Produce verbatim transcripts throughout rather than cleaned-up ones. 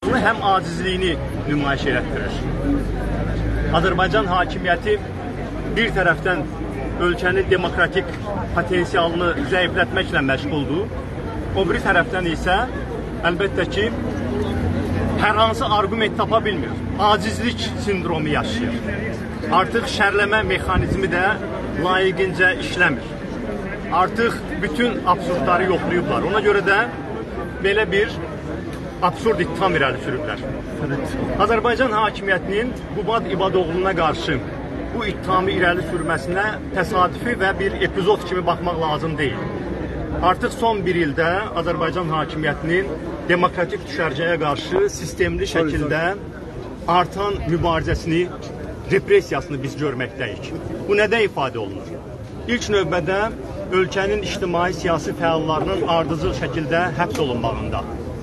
Bunu həm acizliyini nümayiş etdirir. Azərbaycan hakimiyyəti bir tərəfdən ölkənin demokratik potensialını zəiflətməklə məşğuldur. O bir tərəfdən isə əlbəttə ki, hər hansı argument tapa bilmir. Acizlik sindromu yaşayır. Artıq şərləmə mexanizmi də layiqincə işləmir. Artıq bütün absurdları yoxlayıblar. Ona görə də belə bir absurd ittiham irəli sürüblər. Azərbaycan hakimiyyətinin Qubad İbadoğlu'na qarşı bu ittihamı irəli sürməsinə təsadüfi və bir epizod kimi baxmaq lazım deyil. Artıq son bir ildə Azərbaycan hakimiyyətinin demokratik düşərgəyə qarşı sistemli şəkildə artan mübarizəsini, repressiyasını biz görməkdəyik. Bu nədə ifadə olunur? İlk növbədə ölkənin ictimai-siyasi fəallarının ardıcıl şəkildə həbs olunmağında.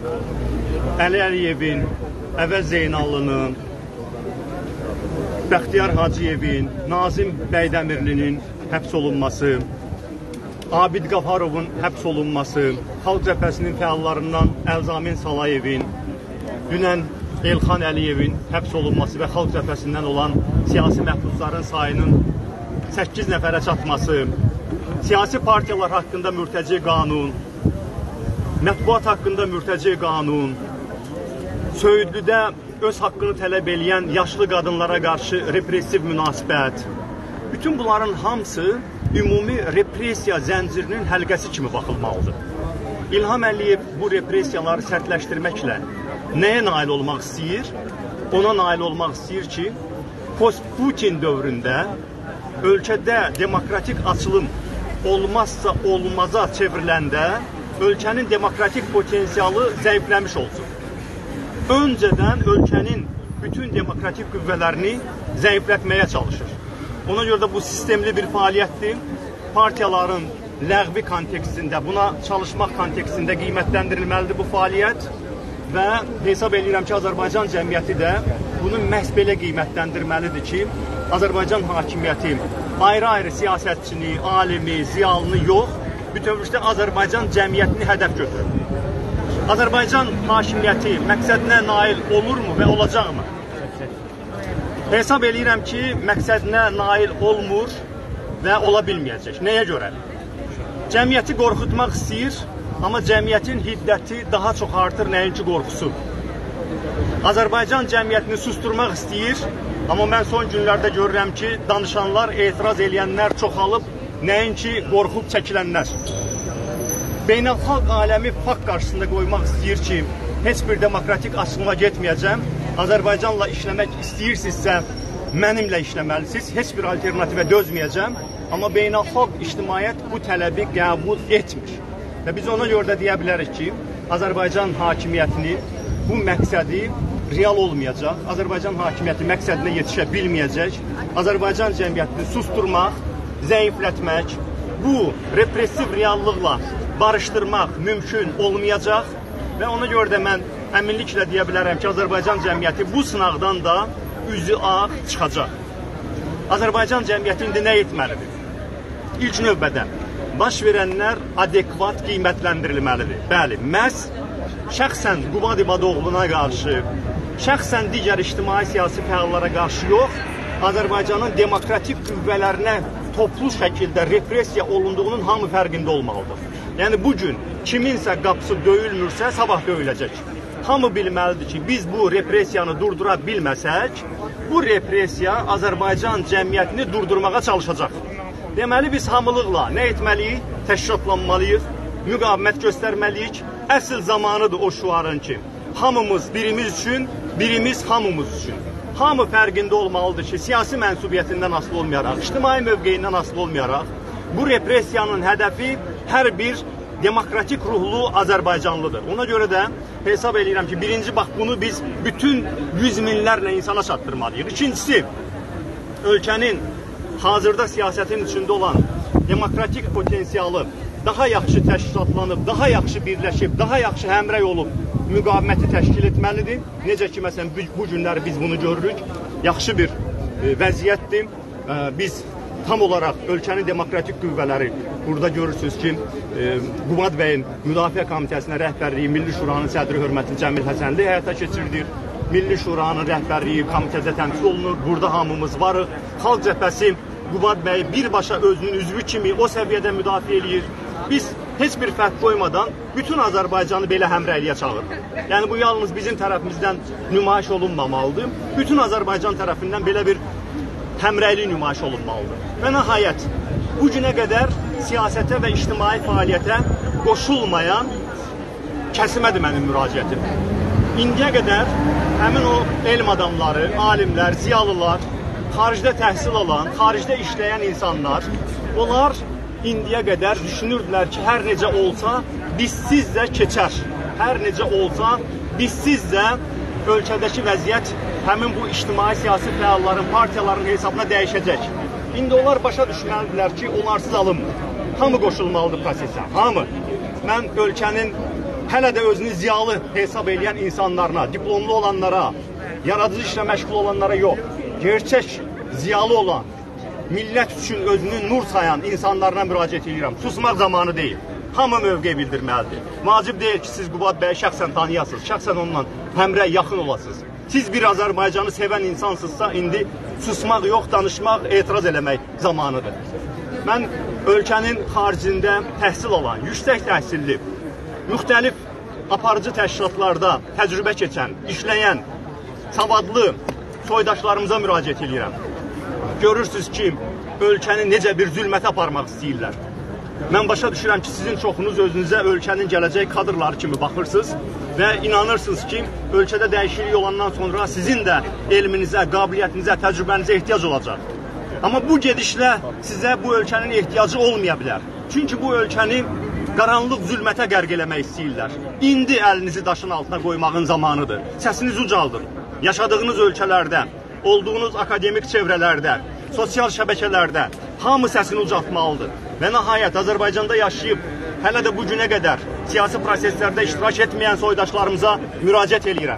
Əli Əliyevin, Əvəz Zeynallının, Bəxtiyar Hacıyevin, Nazim Bəydəmirlinin həbs olunması, Abid Qafarovun həbs olunması, Xalq Cəbhəsinin fəallarından Əlzamin Salayevin, dünən Elxan Əliyevin həbs olunması və Xalq Cəbhəsindən olan siyasi məhbusların sayının səkkiz nəfərə çatması, siyasi partiyalar haqqında mürtəci qanun, mətbuat haqqında mürtəci qanun, Söyüdlüdə öz haqqını tələb eləyən yaşlı qadınlara qarşı repressiv münasibət, bütün bunların hamısı ümumi repressiya zəncirinin həlqəsi kimi baxılmalıdır. İlham Əliyev bu repressiyaları sərtləşdirməklə nəyə nail olmaq istəyir? Ona nail olmaq istəyir ki, post-Putin dövründə ölkədə demokratik açılım olmazsa olmaza çevriləndə ölkənin demokratik potensialı zəifləmiş olsun. Öncədən ölkənin bütün demokratik qüvvələrini zəiflətməyə çalışır. Ona görə də bu sistemli bir fəaliyyətdir. Partiyaların ləğvi kontekstində, buna çalışmaq kontekstində qiymətləndirilməlidir bu fəaliyyət və hesab edirəm ki, Azərbaycan cəmiyyəti də bunu məhz belə qiymətləndirməlidir ki, Azərbaycan hakimiyyəti ayrı-ayrı siyasətçini, alimi, ziyalını yox, bütövlükdə Azərbaycan cəmiyyətini hədəf götürür. Azərbaycan hakimiyyəti məqsədinə nail olurmu və olacaqmı? Hesab edirəm ki, məqsədinə nail olmur və ola bilməyəcək. Nəyə görə? Cəmiyyəti qorxutmaq istəyir, amma cəmiyyətin hiddəti daha çox artır, nəinki qorxusu. Azərbaycan cəmiyyətini susturmaq istəyir, amma mən son günlərdə görürəm ki, danışanlar, etiraz eləyənlər çoxalıb, nəinki qorxub çəkilənlər. Beynəlxalq aləmi fakt qarşısında qoymaq istəyir ki, heç bir demokratik açılıma getməyəcəm, Azərbaycanla işləmək istəyirsinizsə, mənimlə işləməlisiniz, heç bir alternativə dözməyəcəm, amma beynəlxalq ictimaiyyət bu tələbi qəbul etmir. Və biz ona görə də deyə bilərik ki, Azərbaycan hakimiyyətinin bu məqsədi real olmayacaq, Azərbaycan hakimiyyəti məqsədinə yetişə bilməyəcək, Azərbaycan cəmiyyətini susturmaq, zəiflətmək, bu repressiv reallıqla barışdırmaq mümkün olmayacaq və ona görə də mən əminliklə deyə bilərəm ki, Azərbaycan cəmiyyəti bu sınaqdan da üzü ağ çıxacaq. Azərbaycan cəmiyyəti indi nə etməlidir? İlk növbədə baş verənlər adekvat qiymətləndirilməlidir. Bəli, məhz şəxsən Qubad İbadoğlu'na qarşı, şəxsən digər ictimai-siyasi fəallara qarşı yox, Azərbaycanın demokratik qüvvələrinə toplu şəkildə repressiya olunduğunun hamı fərqində olmalıdır. Yəni bugün kiminsə qapısı döyülmürsə, sabah döyüləcək. Hamı bilməlidir ki, biz bu repressiyanı durdura bilməsək, bu repressiya Azərbaycan cəmiyyətini durdurmağa çalışacaq. Deməli, biz hamılıqla nə etməliyik? Təşkilatlanmalıyıq, müqavimət göstərməliyik. Əsl zamanıdır o şuarın ki, hamımız birimiz üçün, birimiz hamımız üçün. Hamı fərqində olmalıdır ki, siyasi mənsubiyyətindən asılı olmayaraq, ictimai mövqeyindən asılı olmayaraq, bu repressiyanın hədəfi hər bir demokratik ruhlu Azərbaycanlıdır. Ona görə də hesab edirəm ki, birinci bax bunu biz bütün yüz minlərlə insana çatdırmalıyıq. İkincisi, ölkənin hazırda siyasətin içində olan demokratik potensialı daha yaxşı təşkilatlanıb, daha yaxşı birləşib, daha yaxşı həmrəy olub müqaviməti təşkil etməlidir. Necə ki, məsələn, bu günləri biz bunu görürük. Yaxşı bir vəziyyətdir. Biz tam olarak ölkənin demokratik qüvvələri, burada görürsünüz ki, e, Qubad bəyin Müdafiə Komitəsinə rəhbərliyi Milli Şuranın sədri hörmətli Cəmil Həsənli həyata keçirilir. Milli Şuranın rəhbərliyi komitədə təmsil olunur. Burada hamımız varıq. Xalq cəbhəsi Qubad bəyi birbaşa özünün üzvü kimi o səviyyədə müdafiə eləyir. Biz heç bir fərq qoymadan bütün Azərbaycanı belə həmrəyliyə çağırır. Yəni bu yalnız bizim tərəfimizdən nümayiş olunmamalıdır. Bütün Azərbaycan tərəfindən belə bir həmrəylik nümayiş olunmalıdır. Və nəhayət, bu günə qədər siyasətə və ictimai fəaliyyətə qoşulmayan kəsimədir mənim müraciətim. İndiyə qədər həmin o elm adamları, alimlər, ziyalılar, xaricdə təhsil alan, xaricdə işləyən insanlar, onlar indiyə qədər düşünürdülər ki, hər necə olsa bizsizcə keçər. Hər necə olsa bizsizcə ölkədəki vəziyyət həmin bu ictimai siyasi fəalların, partiyaların hesabına dəyişəcək. İndi onlar başa düşməlidirlər ki, onlarsız alınmır. Hamı qoşulmalıdır prosesə, hamı. Mən ölkənin hələ də özünü ziyalı hesab edən insanlarına, diplomlu olanlara, yaradıcı işlə məşğul olanlara yox, gerçək ziyalı olan, millət üçün özünü nur sayan insanlarına müraciət edirəm. Susmaq zamanı deyil. Hamı mövqe bildirməlidir. Vacib deyil ki, siz Qubad bəyi şəxsən tanıyasınız, şəxsən onunla həmrəy yaxın olasınız. Siz bir Azərbaycanı sevən insansızsa, indi susmaq yox, danışmaq, etiraz eləmək zamanıdır. Mən ölkənin xaricində təhsil alan, yüksək təhsilli, müxtəlif aparıcı təşkilatlarda təcrübə keçən, işləyən, savadlı soydaşlarımıza müraciət edirəm. Görürsünüz ki, ölkəni necə bir zülmətə aparmaq istəyirlər. Mən başa düşürəm ki, sizin çoxunuz özünüzə ölkənin gələcək kadrları kimi baxırsınız və inanırsınız ki, ölkədə dəyişiklik olandan sonra sizin də elminizə, qabiliyyətinizə, təcrübənizə ehtiyac olacaq. Amma bu gedişlə sizə bu ölkənin ehtiyacı olmaya bilər. Çünki bu ölkəni qaranlıq zülmətə qərq eləmək istəyirlər. İndi əlinizi daşın altına qoymağın zamanıdır. Səsinizi ucaldın. Yaşadığınız ölkələrdə, olduğunuz akademik çevrələrdə, sosial şəbəkələrdə hamı səsini ucaltmalıdır. Və nəhayət Azərbaycanda yaşayıb, hələ də bu günə qədər siyasi proseslərdə iştirak etməyən soydaşlarımıza müraciət edirəm.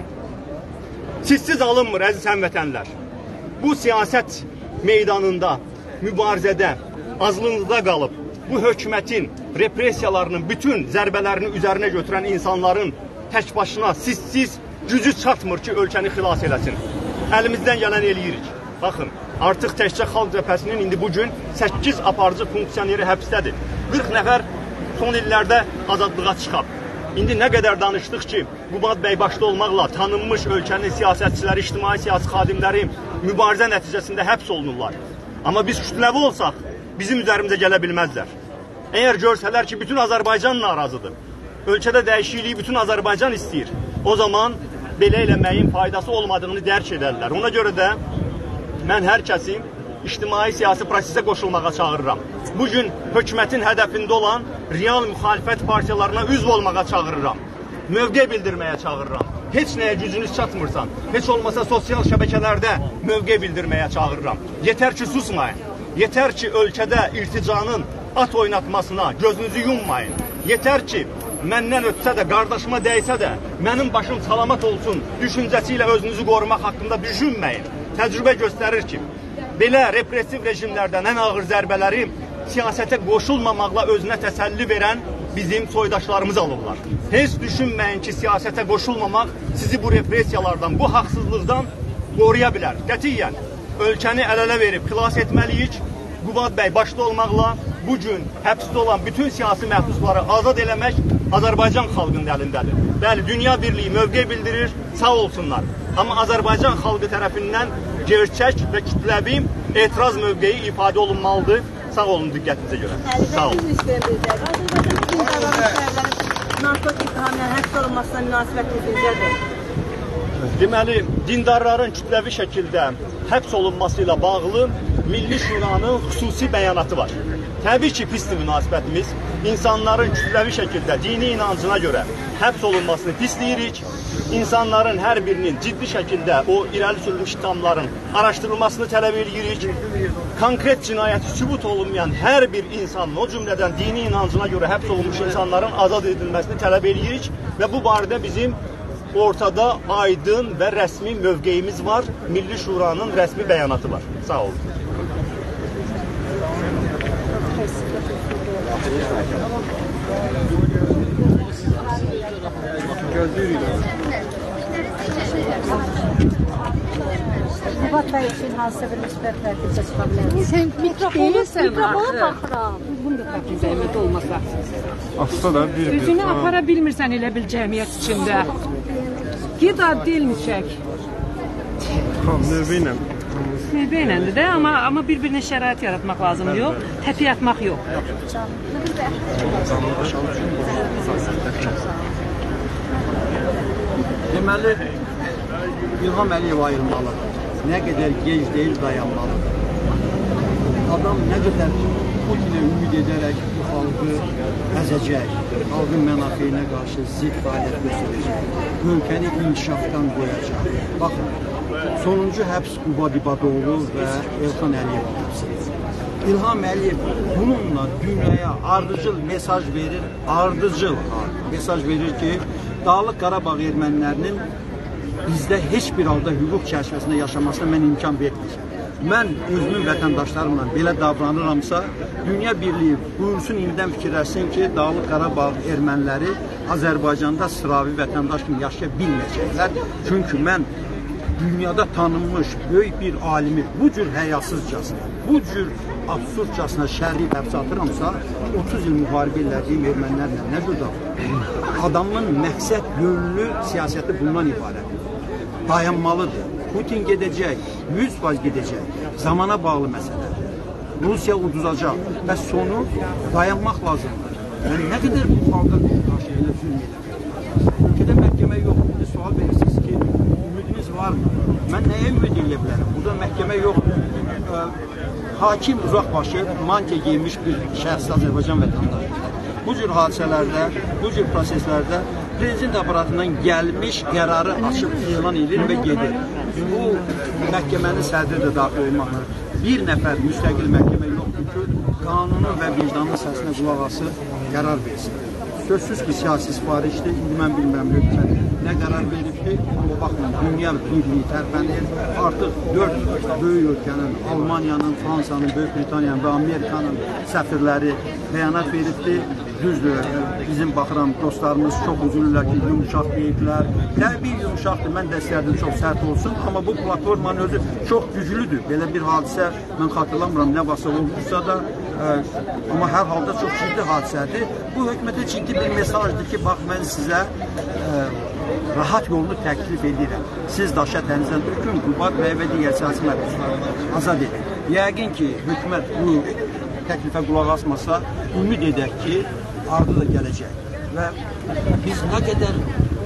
Sizsiz alınmır, əziz həmvətənlər. Bu siyasət meydanında, mübarizədə, azlığınızda qalıb, bu hökumətin repressiyalarının bütün zərbələrini üzərinə götürən insanların tək başına, sizsiz gücü çatmır ki, ölkəni xilas eləsin. Əlimizdən gələn eləyirik. Baxın, artıq təkcə Xalq Cəbhəsinin indi bugün səkkiz aparıcı funksioneri həbsdədir. qırx nəfər son illərdə azadlığa çıxıb. İndi nə qədər danışdıq ki, Qubad bəy başda olmaqla tanınmış ölkənin siyasətçiləri, ictimai siyasi xadimləri mübarizə nəticəsində həbs olunurlar. Amma biz kütləvi olsaq, bizim üzərimizə gələ bilməzlər. Əgər görsələr ki, bütün Azərbaycan narazıdır, ölkədə dəyişikliyi bütün Azərbaycan istəyir, o zaman belə eləməyin faydası olmadığını dərk edərlər. Ona görə də mən hər kəsi ictimai siyasi prosesə qoşulmağa çağırıram. Bugün hökumətin hədəfində olan real müxalifət partiyalarına üzv olmağa çağırıram. Mövqe bildirməyə çağırıram. Heç nəyə gücünüz çatmırsan, heç olmasa sosial şəbəkələrdə mövqe bildirməyə çağırıram. Yetər ki, susmayın. Yetər ki, ölkədə irticanın at oynatmasına gözünüzü yummayın. Yetər ki, məndən ötsə də, qardaşıma dəysə də, mənim başım salamat olsun düşüncəsi ilə özünüzü qorumaq haqqında düşünməyin. Təcrübə göstərir ki, belə repressiv rejimlərdən ən ağır zərbələri siyasətə qoşulmamaqla özünə təsəlli verən bizim soydaşlarımız alırlar. Heç düşünməyin ki, siyasətə qoşulmamaq sizi bu repressiyalardan, bu haqsızlıqdan qoruya bilər. Qətiyyən, ölkəni əl-ələ verib xilas etməliyik. Qubad bəy başda olmaqla bugün həbsdə olan bütün siyasi məhbusları azad eləmək Azərbaycan xalqının əlindədir. Bəli, dünya birliyi mövqe bildirir, sağ olsunlar. Amma Azərbaycan xalqı tərəfindən gerçək və kütləvi etiraz mövqeyi ifadə olunmalıdır. Sağ olun diqqətinizə görə. Sağ olun. Narkotik ittihamla həbs olunmasına münasibətiniz necədir? Deməli, dindarların kütləvi şəkildə həbs olunması ilə bağlı Milli Şuranın xüsusi bəyanatı var. Təbii ki, pisdir münasibətimiz. İnsanların kütləvi şəkildə dini inancına görə həbs olunmasını pisləyirik. İnsanların hər birinin ciddi şəkildə o irəli sürülmüş ittihamların araşdırılmasını tələb edirik. Konkret cinayəti sübut olunmayan hər bir insanın, o cümlədən dini inancına görə həbs olunmuş insanların azad edilməsini tələb edirik və bu barədə bizim ortada aydın və rəsmi mövqeyimiz var. Milli Şuranın rəsmi bəyanatı var. Sağ olun. Qubat bəy üçün hansısa bir müsbət nəticə çıxa bilər? Sen mikrofonu mikrofonu baxıram. Bunu da təqdim zəhmət olmasa. Asla da bir Özünü apara bilmirsən elə bil cəmiyyət içində. Gida dilini çək. növbə ilə. Beynəndir də, amma amma bir-birinə şərait yaratmaq lazımdır, yox, təpiy atmaq yox. Deməli, İlham Əliyev ayırmalı. Nə qədər gec deyil, dayanmalıdır. Adam nə qədər Putinə ümid edərək bu xalqı əzəcək, xalqın mənafeyinə qarşı zid fəaliyyət göstərəcək, ölkəni inkişafdan qoyacaq. Baxın, sonuncu həbs Quba Dibadoğlu və Elxan Əliyev həbsidir. İlham Əliyev bununla dünyaya ardıcıl mesaj verir, ardıcıl mesaj verir ki, Dağlıq Qarabağ ermənilərinin bizdə heç bir halda hüquq çərçivəsində yaşamasına mən imkan verməyəcəm. Mən özümün vətəndaşlarımla belə davranıramsa, dünya birliyi buyursun indidən fikirləşsin ki, Dağlıq Qarabağ erməniləri Azərbaycanda sıravi vətəndaş kimi yaşaya bilməyəcəklər. Çünki mən dünyada tanınmış böyük bir alimi bu cür həyasızcasına, bu cür absurdcasına şərri həbsə atıramsa, otuz il müharibə elədiyim ermənilərlə nə cür davranır? Adamın məqsəd, yönlü siyasəti bundan ibarətdir. Dayanmalıdır. Putin gedəcək, yüz faiz gedəcək. Zamana bağlı məsələdir. Rusiya uduzacaq və sonu dayanmaq lazımdır. Yəni, nə qədər bu xalqa qarşı elə zülm edir? Ülkədə məhkəmə yoxdur. Bir sual verirsiniz ki, ümidiniz varmı? Mən nəyə ümid edə bilərəm? Burada məhkəmə yoxdur. Hakim uzaqbaşı, mantiya giymiş bir şəxs Azərbaycan vətəndaşıdır. Bu cür hadisələrdə, bu cür proseslərdə prezident aparatından gəlmiş qərarı açıb elan edir və gedir. Bu məhkəmənin sədri də daxil olmaqla bir nəfər müstəqil məhkəmə yoxdur ki, qanunun və vicdanın səsinə qulaq asıb qərar versin. Sözsüz ki, siyasi sifarişdir. İndi mən bilmirəm, lütfen nə qərar verib ki, baxın, dünya birliyi tərpənir. Artıq dörd böyük ölkənin, Almaniyanın, Fransanın, Böyük Britaniyanın və Amerikanın səfirləri bəyanat veribdir. Düzdür, bizim baxıram, dostlarımız çox üzülürlər ki, yumuşaq deyiblər. Təbii yumuşaqdır, mən də istərdim çox sərt olsun, amma bu platformanın özü çox güclüdür. Belə bir hadisə, mən xatırlamıram, nə vasa olursa da, ə, amma hər halda çox ciddi hadisədir. Bu hökumətə ciddi bir mesajdır ki, bax, mən sizə ə, rahat yolunu təklif edirəm. Siz daşa tənizən bütün Qubat və və digər siyasi məhbusları azad edin. Yəqin ki, hökumət bu təklifə qulaq asmasa, ümid edək ki, ardı da gələcək. Və biz nə qədər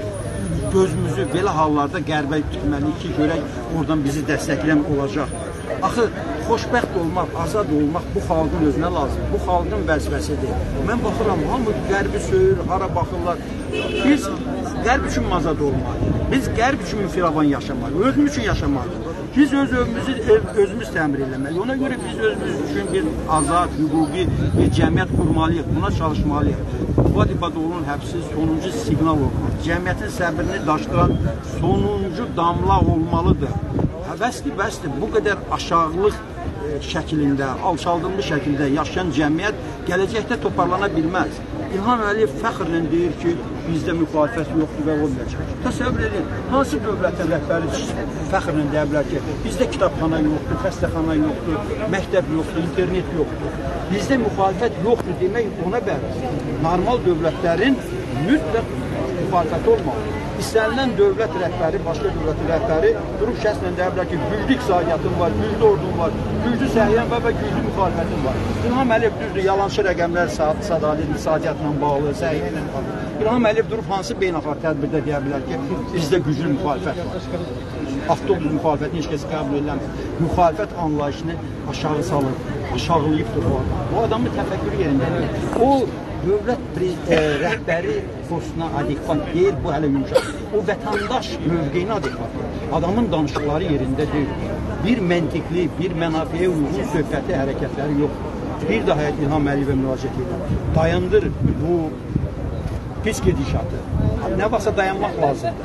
gözümüzü belə hallarda qərbə tutməliyik ki, görək oradan bizi dəstəkləyən olacaq. Axı, xoşbəxt olmaq, azad olmaq bu xalqın özünə lazım. Bu xalqın vəzifəsidir. Mən baxıram, hamı qərbi söyür, hara baxırlar. Biz qərb üçün azad olmalıyıq. Biz qərb üçün firavan yaşamalıyıq, özümüz üçün yaşamalıyıq. Biz öz özümüzü özümüz təmir eləməliyik. Ona görə biz özümüz üçün bir azad, hüquqi bir cəmiyyət qurmalıyıq, buna çalışmalıyıq. Quba Dibadoğlu'nun həbsi sonuncu siqnal olmalı. Cəmiyyətin səbrini daşdıran sonuncu damla olmalıdır. Bəsdir, bəsdir, bu qədər aşağılıq şəklində, alçaldılmış şəkildə yaşayan cəmiyyət gələcəkdə toparlana bilməz. İlham Əliyev fəxrlə deyir ki, bizdə müxalifət yoxdur və olmayacaq. Təsəvvür edin, hansı dövlətin rəhbəri fəxrlə deyə bilər ki, bizdə kitabxana yoxdur, xəstəxana yoxdur, məktəb yoxdur, internet yoxdur. Bizdə müxalifət yoxdur demək ona bərabər. Normal dövlətlərin mütləq müxalifəti olmalı. İstənilən dövlət rəhbəri, başqa dövlətin rəhbəri durub şəxslə deyə bilər ki, güclü iqtisadiyyatın var, güclü ordun var, güclü səhiyyən var və güclü müxalifətin var. İlham Əliyev düzdür, yalançı rəqəmlər sadalı iqtisadiyyatla bağlı, səhiyyə ilə bağlı. İlham Əliyev durub hansı beynəlxalq tədbirdə deyə bilər ki, bizdə güclü müxalifət var. Avtobus müxalifətini heç kəs qəbul edilməmir. Müxalifət anlayışını aşağı salır, aşağılayıbdır o adam. O adamın təfəkkürü yerindədir. O, dövlət e, rəhbəri postuna adekvat deyil, bu hələ yumuşaq. O vətəndaş mövqeyinə adekvat. Adamın danışıqları yerində deyil. Bir məntiqli, bir mənafiyə uyğun söhbəti, hərəkətləri yoxdur. Bir daha İlham Əliyevə müraciət edir. Dayandır bu pis gedişatı. Nə varsa dayanmaq lazımdır.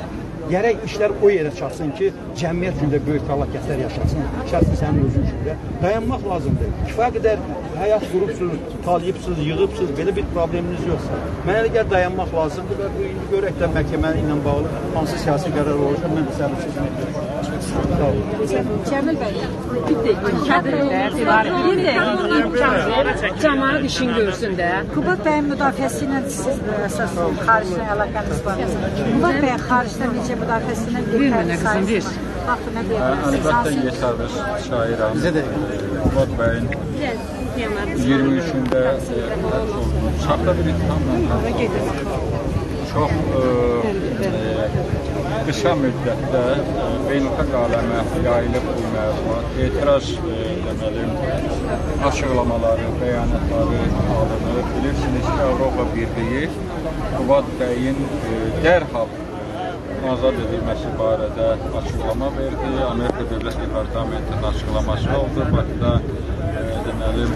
gərək işlər o yerə çatsın ki, cəmiyyət üçün də böyük fəlakətlər yaşasın, şəxsi sənin özün üçün də. Dayanmaq lazımdır. Kifayət qədər həyat qurubsuz, talayıbsız, yığıbsız, belə bir probleminiz yoxsa. Mənə elə gəl dayanmaq lazımdır və bu indi görək də məhkəmə ilə bağlı hansı siyasi qərar olacaq, mən də səbirsizlik edirəm. Sağ olun. Cəmil bəy, cəmaət işin görsün də. Qubad bəyin müdafiəsi ilə siz əsas xaricdən əlaqəniz var. Qubad bəyin xaricdən necə müdafiəsi ilə bir mənə qızım bir. Əlbəttə yetəriz şairəm. Qubad bəyin iyirmi üçündə saxta bir ittihamla çox qısa müddətdə beynəlxalq aləmə yayılıb bu məlumat, etiraz deməli, açıqlamaları, bəyanatları alınır. Bilirsiniz ki, Avropa Birliyi Qubad bəyin dərhal azad edilməsi barədə açıqlama verdi. Amerika Dövlət Departamentinin açıqlaması oldu. Bakıda deməli,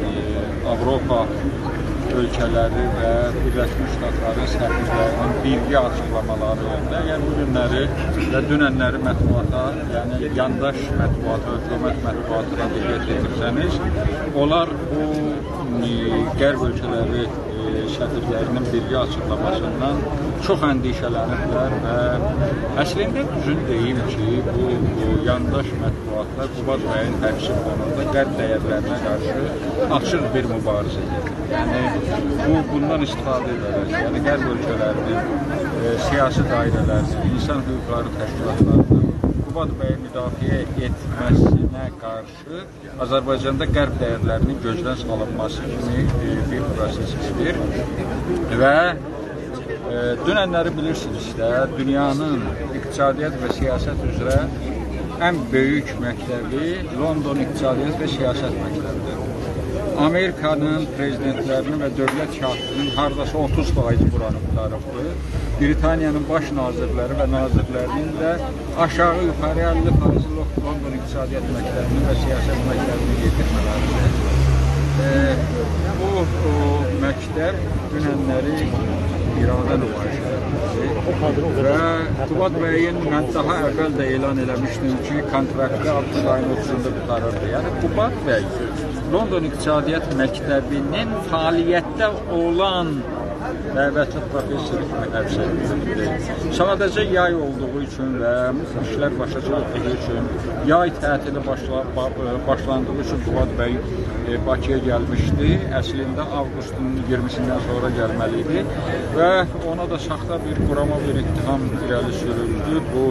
Avropa ölkələri və Birləşmiş Ştatların səfirlərinin birgə açıqlamaları oldu. Əgər bu günləri və dünənləri mətbuata, yəni yandaş mətbuata, hökumət mətbuatına diqqət etirsəniz, onlar bu qərb ölkələri səfirlərinin birgə açıqlamasından çox əndişələniblər və əslində düzün deyim ki, bu, bu yandaş mətbuatlar Qubad bəyin həbsi fonunda qərb dəyərlərinə qarşı açıq bir mübarizə gedir. Yəni, bu, bundan istifadə edərək, yəni qərb ölkələrinin e, siyasi dairələrinin, insan hüquqları təşkilatlarının Qubad bəyi müdafiə etməsinə qarşı Azərbaycanda qərb dəyərlərinin gözdən salınması kimi e, bir proses gedir və e, dünənləri bilirsiniz də, dünyanın iqtisadiyyat və siyasət üzrə ən böyük məktəbi London İqtisadiyyat və Siyasət Məktəbidir. Amerikanın prezidentlərinin və dövlət şahsının hardasa otuz faizi buranı qutarıbdır. Britaniyanın baş nazirləri və nazirlərinin də aşağı yuxarı əlli faizi London İqtisadiyyat Məktəbinin və Siyasət Məktəbinin yetirmələridir. E, bu o, məktəb dünənləri iradə nümayişləridir və Qubad bəyin mən daha əvvəl də elan eləmişdim ki, kontraktı avqust ayının otuzunda qutarırdı. Yəni Qubad bəy London İqtisadiyyat Məktəbinin fəaliyyətdə olan dəvətli professor kimi həbs edildi. Sadəcə yay olduğu üçün və işlər başa çatdığı üçün, yay tətili başla, başlandığı üçün Qubad bəy e, Bakıya gəlmişdi. Əslində avqustun iyirmisindən sonra gəlməli idi və ona da saxta bir qurama bir ittiham irəli sürüldü. Bu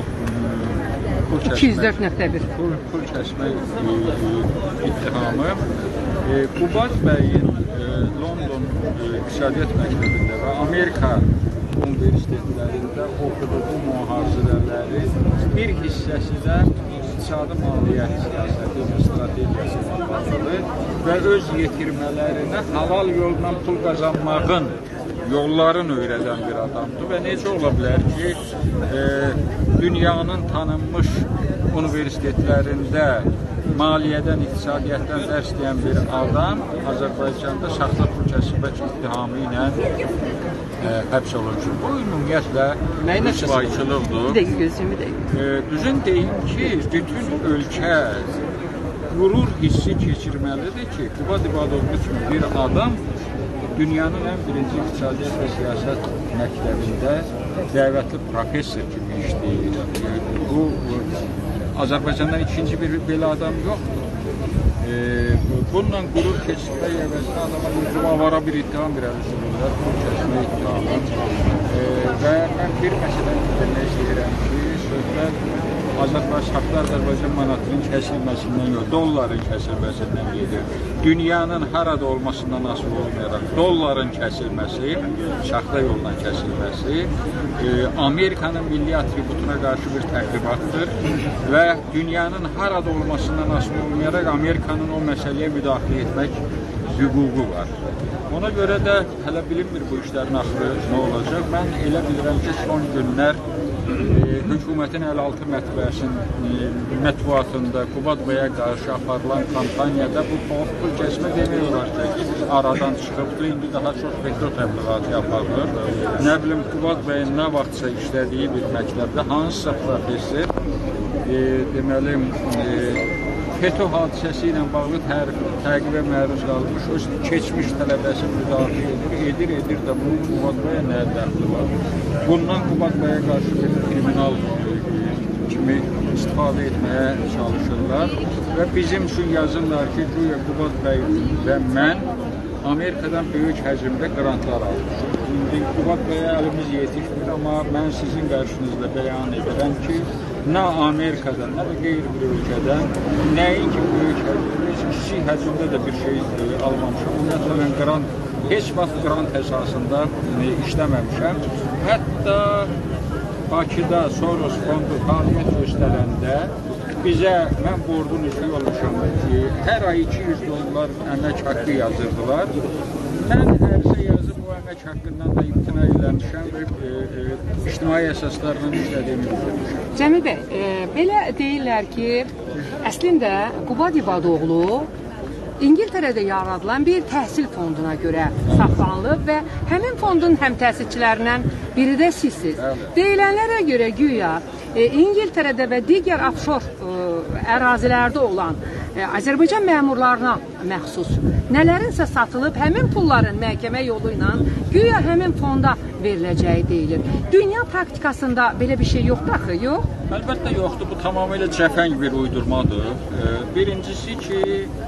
iki yüz dörd nöqtə bir pul, pul kəsmə e, ittihamı. E, Qubad bəyin e, London e, İqtisadiyyat Məktəbində və Amerika universitetlərində oxuduğu mühazirələrin bir hissəsi də iqtisadi maliyyət siyasəti və strategiyası ilə bağlı və öz yetirmələrinə halal yolla pul qazanmağın yollarını öyrədən bir adamdır və necə ola bilər ki, e, dünyanın tanınmış universitetlərində maliyyədən, iqtisadiyyatdan dərs deyən bir adam Azərbaycanda saxta pul kəsbə ittihamı ilə e, həbs olunur. Bu ümumiyyətlə rüsvayçılıqdır. Bir dəqiqə gözümü dəqiqə. E, düzün deyim ki, bütün ölkə qürur hissi keçirməlidir ki, Qubad İbadovlu kimi bir adam dünyanın ən birinci iqtisadiyyat və siyasət məktəbində dəvətli professor kimi işləyir. Bu, bu Azərbaycandan ikinci bir belə adam yoxdur. E, bununla qürur keçirmək əvəzində adama avara bir ittiham irəli sürürlər, pul kəsmə ittihamı. E, və mən bir məsələni bildirmək istəyirəm ki, söhbət Azərbaycan saxta Azərbaycan manatının kəsilməsindən yox, dolların kəsilməsindən gedir. Dünyanın harada olmasından asılı olmayaraq dolların kəsilməsi, saxta yolla kəsilməsi e, Amerikanın milli atributuna qarşı bir təqribatdır və dünyanın harada olmasından asılı olmayaraq Amerikanın o məsələyə müdaxilə etmək hüququ var. Ona görə də hələ bilinmir bu işlərin axırı nə olacaq. Mən elə bilirəm ki, son günlər e, hökumətin əlli altı mətbuəsinin mətbuatında Qubad bəyə qarşı aparılan kampaniyada bu pul kəsmə demək olar ki, aradan çıxıbdır. İndi daha çox petro təbliğatı aparılır. Nə bilim, Qubad bəyin nə vaxtsa işlədiyi bir məktəbdə hansısa professor e, deməli, e, FETÖ hadisəsi ilə bağlı təqibə məruz qalmış, öz keçmiş tələbəsi müdafiə edir, edir, edir də bu Qubad bəyə nə dəxli var? Bundan Qubad bəyə qarşı bir kriminal kimi istifadə etməyə çalışırlar və bizim üçün yazırlar ki, güya Qubad bəy və mən Amerikadan böyük həcmdə qrantlar almışıq. İndi Qubad bəyə əlimiz yetişmir, amma mən sizin qarşınızda bəyan edirəm ki, nə Amerikadan, nə də qeyri bir ölkədən, nəinki böyük həcmdə, kiçik həcmdə də bir şey e, almamışam. Ümumiyyətlə, mən qrant, heç vaxt qrant əsasında e, işləməmişəm. Hətta Bakıda Soros fondu fəaliyyət göstərəndə bizə, mən bordun üzvü olmuşam ki, hər ay iki yüz dollar əmək haqqı yazırdılar. Mən ərizə yazıb o əmək haqqından da imtina eləmişəm və e, e, ictimai əsaslarla işlədiyimi bildirmişəm. Cəmil bəy, e, belə deyirlər ki, əslində Qubad İbadoğlu İngiltərədə yaradılan bir təhsil fonduna görə saxlanılıb və həmin fondun həm təsisçilərindən biri də sizsiz. Deyilənlərə görə güya e, İngiltərədə və digər offshor e, ərazilərdə olan e, Azərbaycan məmurlarına məxsus nələrinsə satılıb, həmin pulların məhkəmə yolu ilə güya həmin fonda veriləcəyi deyilir. Dünya praktikasında belə bir şey yoxdur axı, yox? Əlbəttə yoxdur, bu tamamilə cəfəng bir uydurmadır. E, birincisi ki,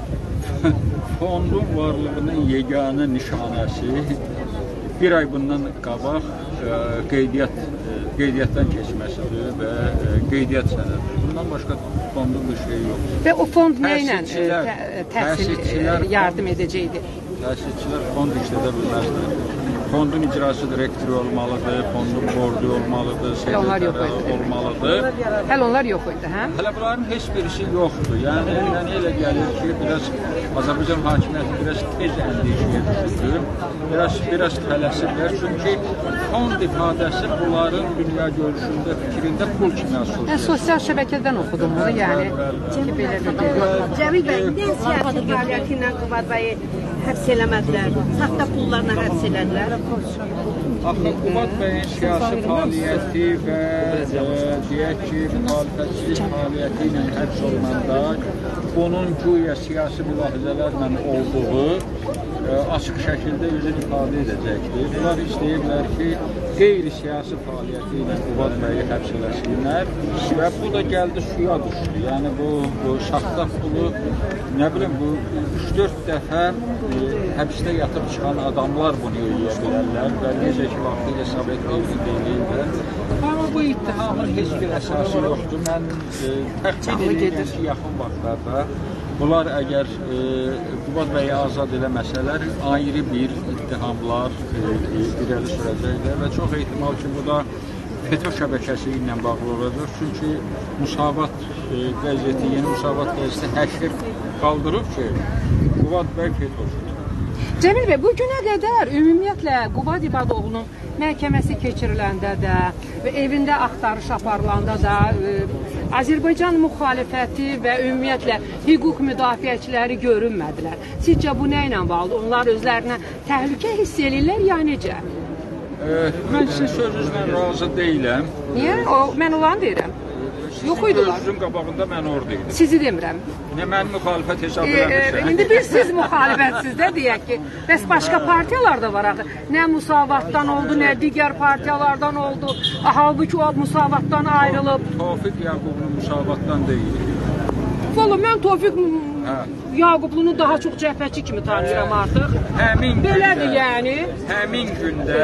fondun varlığının yeganə nişanəsi bir ay bundan qabaq e, qeydiyyat, e, qeydiyyatdan keçməsidir və e, qeydiyyat sənədi. Bundan başqa fondun bir şeyi yoxdur. Və o fond nə ilə təhsil yardım edəcəkdir? Təhsilçilər fond işlədə bilməzdir. Fondun icrası direktoru olmalıdır, fondun bordu olmalıdır, sekretari olmalıdır. Hələ onlar yox idi, hə? Hələ bunların heç birisi yoxdur. Yəni, yəni elə gəlir ki, biraz Azərbaycan hakimiyyəti biraz tez əndişəyə düşürdü. Biraz, biraz tələsirlər. Çünki fond ifadəsi bunların dünya görüşündə, fikrində pul kimi asılır. Mən sosial şəbəkədən oxudum bunu, yəni ki, belə bir Cəmil bəy, nə siyasi fəaliyyəti ilə Qubad bəyi həbs eləmədilər, saxta pullarla həbs elədilər. Axı, Qubad bəyin siyasi fəaliyyəti və e, deyək ki, müxalifətçilik fəaliyyəti ilə həbs olunanda bunun güya siyasi mülahizələrlə olduğu e, açıq şəkildə özünü ifadə edəcəkdir. Bunlar istəyirlər ki, qeyri-siyasi fəaliyyəti ilə Qubad bəyi həbs eləsinlər və bu da gəldi suya düşdü. Yəni, bu, bu saxta pulu, nə bilim, bu üç dörd dəfə e, həbsdə yatıb çıxan adamlar bunu eləyə bilərlər və necə ki, vaxtı ilə Sovet dövründə eləyirlər. Amma bu ittihamın heç bir əsası yoxdur. Mən e, təxmin edirəm ki, yaxın vaxtlarda bunlar əgər e, Qubad bəyi azad eləməsələr, ayrı bir ittihamlar e, e, irəli sürəcəklər və çox ehtimal ki, bu da FETÖ şəbəkəsi ilə bağlı olacaq. Çünki Musavat e, qəzeti, yeni Musavat qəzeti həşr qaldırıb ki, Qubad bəy FETÖ-şüdür. Cəmil bəy, bu günə qədər ümumiyyətlə Qubad İbadoğlu'nun məhkəməsi keçiriləndə də və evində axtarış aparılanda da e, Azərbaycan müxalifəti və ümumiyyətlə hüquq müdafiəçiləri görünmədilər. Sizcə bu nə ilə bağlıdır? Onlar özlərinə təhlükə hiss edirlər, ya necə? E, mən sizin sözünüzlə razı deyiləm. Niyə? O, mən olanı deyirəm. Yox idilər. Sizin qabağında mən orada idim. Sizi demirəm. Nə mən müxalifət hesab E, eləmirsən? e, indi biz siz müxalifətsiz də deyək ki, bəs başqa partiyalar da var axı. Nə Musavatdan oldu, nə digər partiyalardan oldu. Halbuki o Musavatdan ayrılıb. Tofiq Yaqublu Musavatdan deyil. Valla mən Tofiq Hə. Yaqublunu daha çox cəbhəçi kimi tanıyıram artıq. Həmin Belədir gündə, yəni. həmin gündə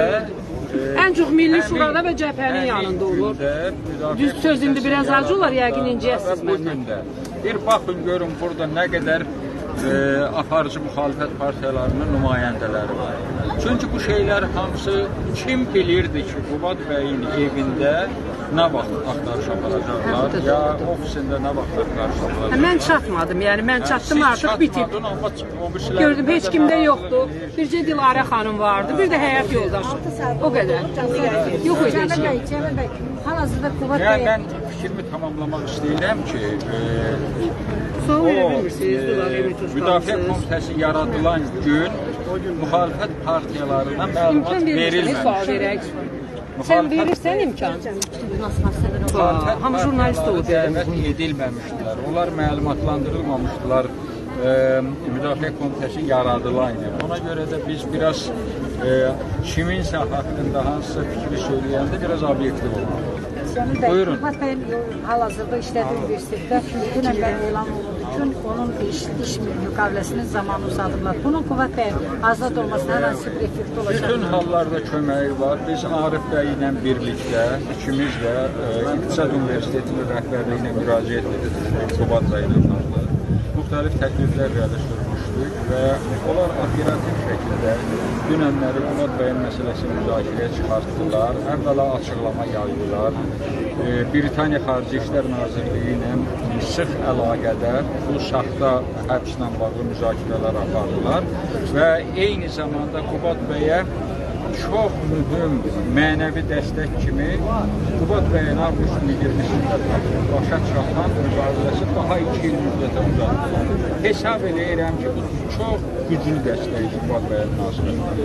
Ən çox Milli Şurada və cəbhənin yanında olur. Düz söz indi biraz acı olar, yəqin incəyəsiz məndən. Bir baxın, görün burada nə qədər e, aparıcı müxalifət partiyalarının nümayəndələri var. Çünki bu şeylər hamısı kim bilirdi ki, Qubad bəyin evində nə vaxt axtarış aparacaqlar? vaxtı Ya doğdu. ofisində nə vaxtlar qarşıladılar? Hə, mən çatmadım, yəni mən çatdım artıq bitib. Amma o birisilər Gördüm heç kimdə yoxdur. Bircə Dilarə xanım vardı, bir də həyat yoldaşı. O qədər. Yox idi heç Cəmil kim. bəy, Cəmil bəy, hal-hazırda Qubat Yəni bəy mən fikrimi tamamlamaq istəyirəm ki, e, Sual o verə bilmirsiniz, Dilarə e, Ümid müdafiə Özqansız. komitəsi yaradılan gün müxalifət partiyalarına məlumat İmkan verilməmiş. Sual verilməmiş. verək. Sən verirsən imkan. Müxalifət Hamı jurnalist partiyaları olub. dəvət edilməmişdilər. Onlar məlumatlandırılmamışdılar. E, müdafiə komitəsi yaradılan gün. Ona görə də biz biraz e, kiminsə haqqında hansısa fikri söyləyəndə biraz obyektiv olmalıyıq. Cəmil bəy, Buyurun. Qubat bəyin hal-hazırda işlədiyi universitetdə dünən bəy elan olundu ki, onun iş, iş müqaviləsinin zamanı uzadıblar. Bunun Qubat bəyin azad olmasına hər hansı bir effekti olacaq. Bütün hallarda köməyi var. Biz Arif bəy ilə birlikdə ikimiz də e, İqtisad Universitetinin rəhbərliyi ilə müraciət etdik Qubat bəy ilə bağlı. Müxtəlif təkliflər irəli sürmüşdük və onlar operativ şəkildə dünənləri Qubat bəyin məsələsini müzakirəyə çıxartdılar. Əvvəla açıqlama yaydılar. E, Britaniya Xarici İşlər Nazirliyi ilə sıx əlaqədə bu saxta həbslə bağlı müzakirələr apardılar və eyni zamanda Qubat bəyə çox mühüm mənəvi dəstək kimi Qubat bəyin avqustun iyirmisində başa çatan mübadiləsi daha iki il müddətə uzatdılar. Hesab edirəm ki, bu çox güclü dəstəkdir Qubat bəyin münasibətində.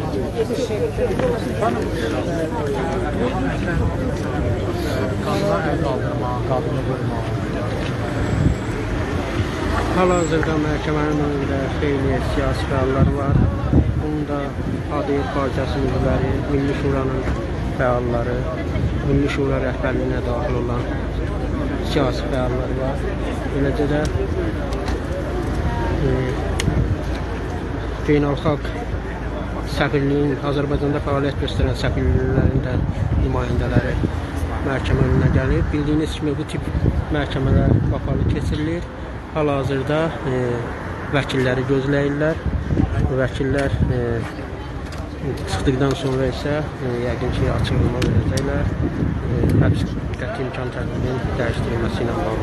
Qanuna əl qaldırma, qadını vurma. Hal-hazırda məhkəmənin önündə xeyli siyasi fəallar var. Bunda Adil Partiyası üzvləri, Milli Şuranın fəalları, Milli Şura rəhbərliyinə daxil olan siyasi fəallar var. Eləcə də e, beynəlxalq səfirliyin, Azərbaycanda fəaliyyət göstərən səfirliklərin də nümayəndələri məhkəmə önünə gəlir. Bildiyiniz kimi bu tip məhkəmələr qapalı keçirilir. Hal-hazırda e, vəkilləri gözləyirlər. Vəkillər e, çıxdıqdan sonra isə e, yəqin ki, açıqlama verəcəklər. E, həbs qəti imkan tədbirinin dəyişdirilməsi ilə bağlı.